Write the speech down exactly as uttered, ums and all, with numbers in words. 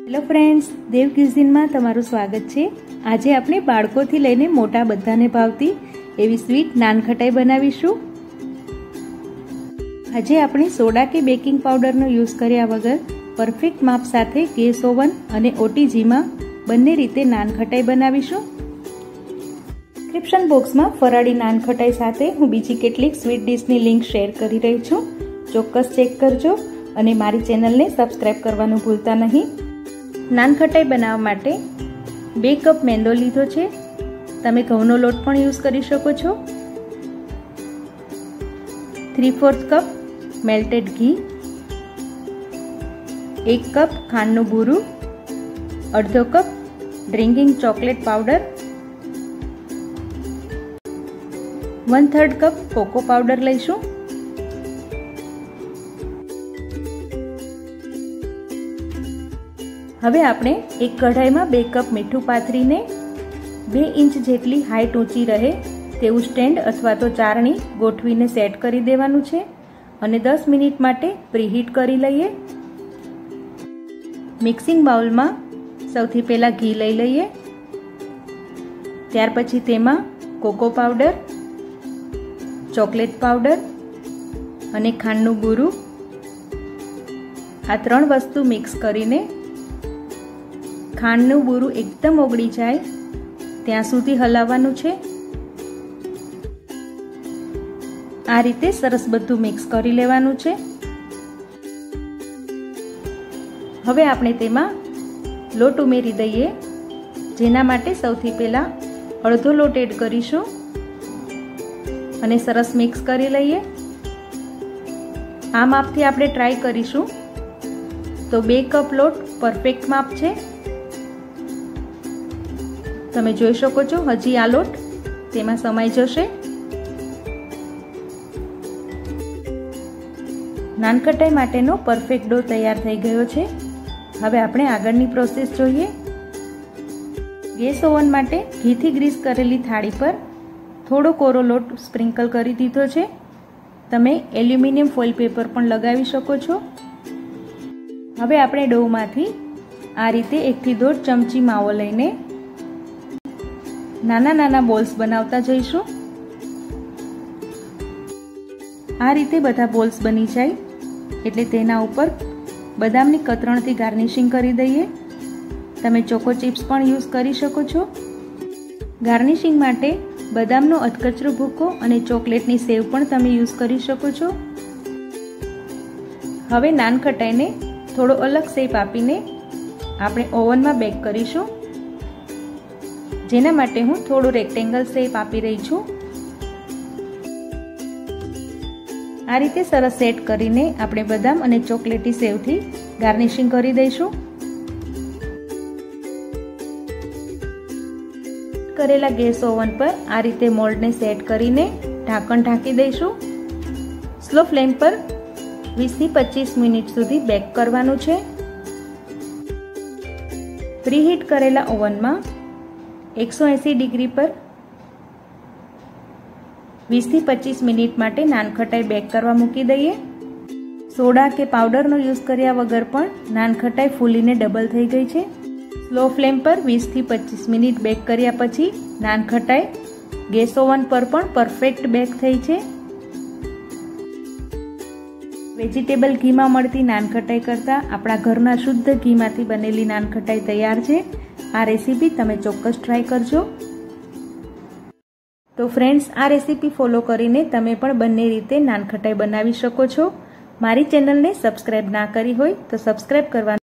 Hello friends, દેવ ક્યુઝિનમાં તમારું સ્વાગત છે। આજે આપણે બાળકોથી લઈને મોટા બધાને ભાવતી એવી સ્વીટ નાનખટાઈ બનાવીશું। આજે આપણે સોડા કે બેકિંગ પાવડરનો યુઝ કર્યા વગર પરફેક્ટ માપ સાથે ગેસ ઓવન અને ઓટીજીમાં બંને રીતે નાનખટાઈ બનાવીશું। ડિસ્ક્રિપ્શન બોક્સમાં ફરાળી નાનખટાઈ સાથે હું બીજી કેટલીક સ્વીટ ડિશની લિંક શેર કરી રહી છું, ચોક્કસ ચેક કરજો અને મારી ચેનલને સબસ્ક્રાઇબ કરવાનું ભૂલતા નહીં। નાનખટાઈ બનાવવા માટે બે કપ મેંદો લીધો છે, તમે ઘઉંનો લોટ પણ યુઝ કરી શકો છો। થ્રી ફોર્થ કપ મેલ્ટેડ ઘી, એક કપ ખાંડનું ભૂરું, અડધો cup drinking chocolate powder, one third cup cocoa powder લઈશું। હવે આપણે એક કઢાઈમાં બે કપ મીઠું પાથરીને બે ઇંચ જેટલી હાઈટ ઊંચી રહે તેવું સ્ટેન્ડ અથવા તો ચારણી ગોઠવીને સેટ કરી દેવાનું છે અને દસ મિનિટ માટે પ્રીહીટ કરી લઈએ। મિક્સિંગ બાઉલમાં સૌથી પહેલાં ઘી લઈ લઈએ, ત્યાર પછી તેમાં કોકો પાવડર, ચોકલેટ પાવડર અને ખાંડનું ભૂરું આ ત્રણ વસ્તુ મિક્સ કરીને ખાંડનું ભૂરું એકદમ ઓગળી જાય ત્યાં સુધી હલાવવાનું છે। આ રીતે સરસ બધું મિક્સ કરી લેવાનું છે। હવે આપણે તેમાં લોટ ઉમેરી દઈએ, જેના માટે સૌથી પહેલા અડધો લોટ એડ કરીશું અને સરસ મિક્સ કરી લઈએ। આ માપથી આપણે ટ્રાય કરીશું તો બે કપ લોટ પરફેક્ટ માપ છે। તમે જોઈ શકો છો હજી આ લોટ તેમાં સમાઈ જશે। નાનખટાઈ માટેનો પરફેક્ટ ડો તૈયાર થઈ ગયો છે। હવે આપણે આગળની પ્રોસેસ જોઈએ। ગેસ ઓવન માટે ઘીથી ગ્રીસ કરેલી થાળી પર થોડો કોરો લોટ સ્પ્રિંકલ કરી દીધો છે, તમે એલ્યુમિનિયમ ફોઇલ પેપર પણ લગાવી શકો છો। હવે આપણે ડોમાંથી આ રીતે એકથી દોઢ ચમચી માવો લઈને નાના નાના બોલ્સ બનાવતા જઈશું। આ રીતે બધા બોલ્સ બની જાય એટલે તેના ઉપર બદામની કતરણથી ગાર્નિશિંગ કરી દઈએ, તમે ચોકો ચિપ્સ પણ યુઝ કરી શકો છો। ગાર્નિશિંગ માટે બદામનો અધકચરો ભૂકો અને ચોકલેટની સેવ પણ તમે યુઝ કરી શકો છો। હવે નાનખટાઈને થોડો અલગ શેપ આપીને આપણે ઓવનમાં બેક કરીશું, જેના માટે હું થોડું રેક્ટેંગલ શેપ આપી રહી છું। આ રીતે સરસ સેટ કરીને આપણે બદામ અને ચોકલેટી સેવથી ગાર્નિશિંગ કરી દઈશું। કરેલા ગેસ ઓવન પર આ રીતે મોલ્ડને સેટ કરીને ઢાંકણ ઢાંકી દઈશું। સ્લો ફ્લેમ પર વીસ થી પચીસ મિનિટ સુધી બેક કરવાનું છે। પ્રીહીટ કરેલા ઓવનમાં એકસો એંસી ડિગ્રી પર વીસ થી પચીસ મિનિટ માટે નાનખટાઈ બેક કરવા મૂકી દઈએ। સોડા કે પાવડરનો યુઝ કર્યા વગર પણ નાનખટાઈ ફૂલીને ડબલ થઈ ગઈ છે। સ્લો ફ્લેમ પર વીસ થી પચીસ મિનિટ બેક કર્યા પછી નાનખટાઈ ગેસ ઓવન પર પણ પરફેક્ટ બેક થઈ છે। વેજીટેબલ ઘીમાં મળતી નાનખટાઈ કરતાં આપણા ઘરના શુદ્ધ ઘીમાંથી બનેલી નાનખટાઈ તૈયાર છે। આ રેસીપી તમે ચોક્કસ ટ્રાય કરજો। તો ફ્રેન્ડ્સ, આ રેસીપી ફોલો કરીને તમે પણ બંને રીતે નાનખટાઈ બનાવી શકો છો। મારી ચેનલને સબસ્ક્રાઇબ ના કરી હોય તો સબસ્ક્રાઇબ કરવાનું